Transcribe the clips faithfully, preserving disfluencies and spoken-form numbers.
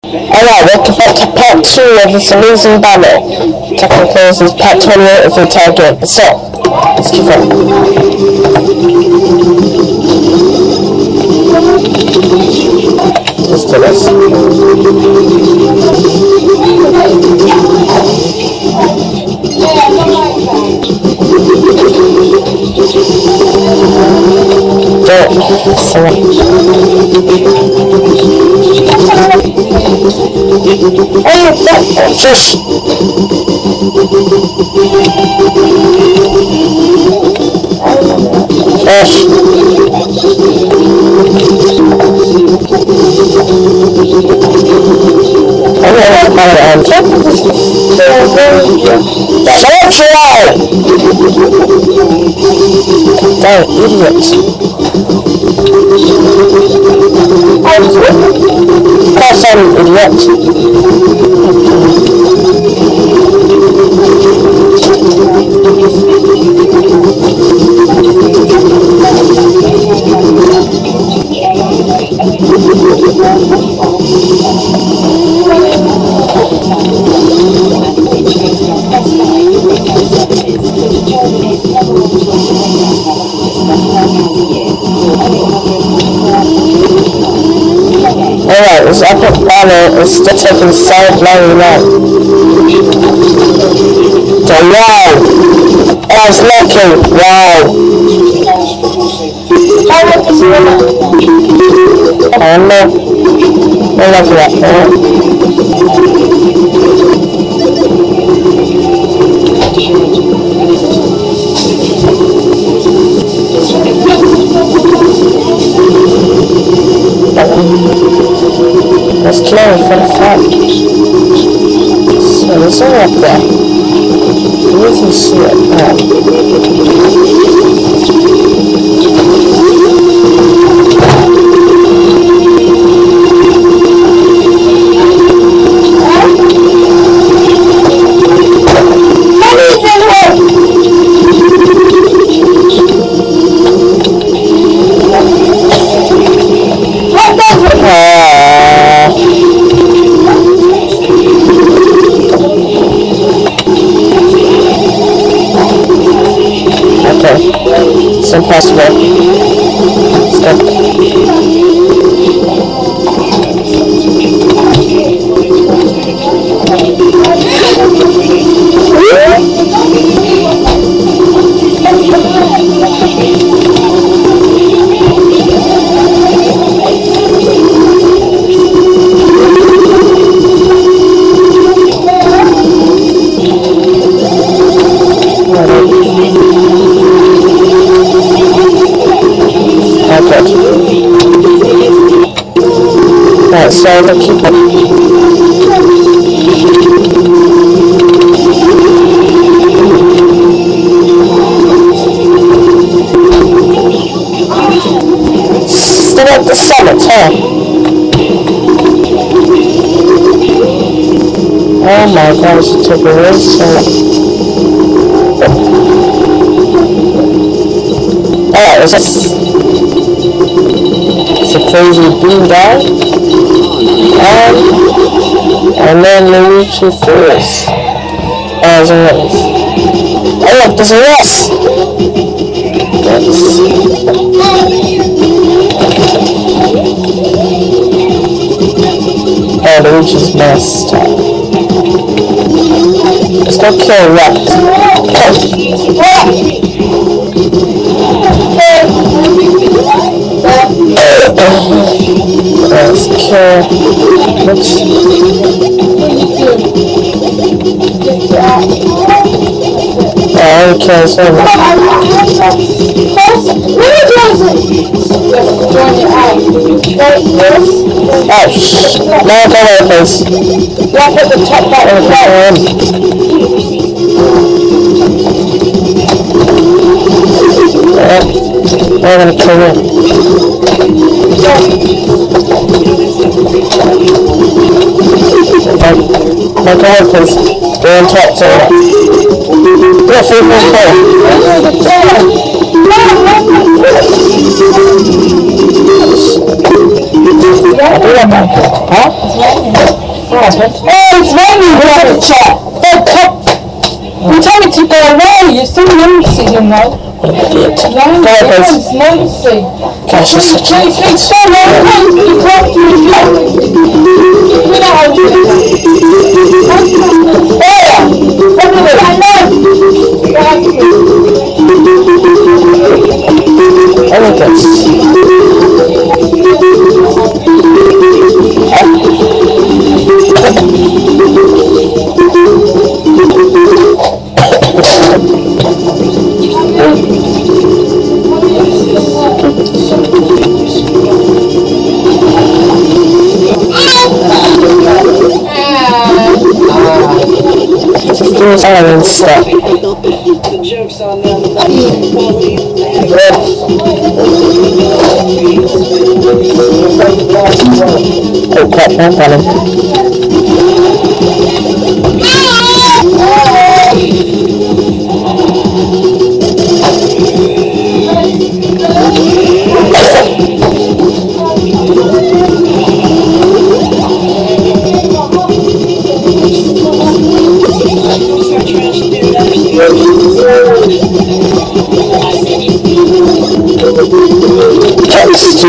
Alright, welcome back to part two of this amazing battle. Technically this is part twenty-eight of the entire game, so, let's keep on. Let's do this. Don't, oh, no, shush! Shush! I'm gonna call it end. Shut up, Joel! Damn, idiot. Of course I'm an idiot. Alright, this epic battle is still taking so bloody long. So, wow! I was lucky! Wow! I don't know. I love that, man. Let's kill him for the fun. So there's all up there. You can see it now. It's impossible. Stop. Alright, so the keep it. Still at the summit, huh? Oh my gosh, it took a really slow. Alright, is this it's a crazy beam down? Um, and then Luigi falls. As always. Oh look, there's a yes! Yes. Oh, Luigi's messed up. Let's go kill Rex. Let's kill. Oops. Oh, I would kill so much. Oh, shh. No, go away, please. You have to hit the top button. Uh, I'm gonna kill him. No, go away, please. Go on top, so yeah, see if it's Huh? Oh, it's raining. We have a chat. Oh, come. You told me to go away. You're still noisy, you know. Idiot. No, it's noisy. Gosh, you're such a... Please, please, stop. No, you can't do it. You know how to do it. There! Come here. I know. Oh my gosh. Just do us all and stuff. The joke's on them. Oh crap, I'm falling. That's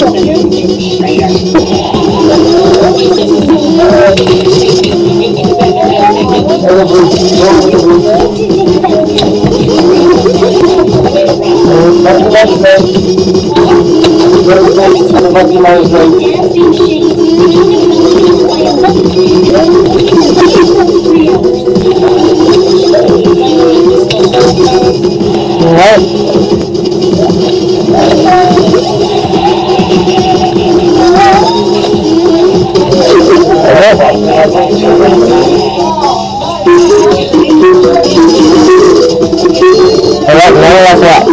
Alright, now that's that.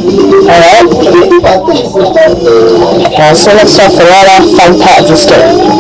Alright. Uh, so let's start for all our fun parts of the story.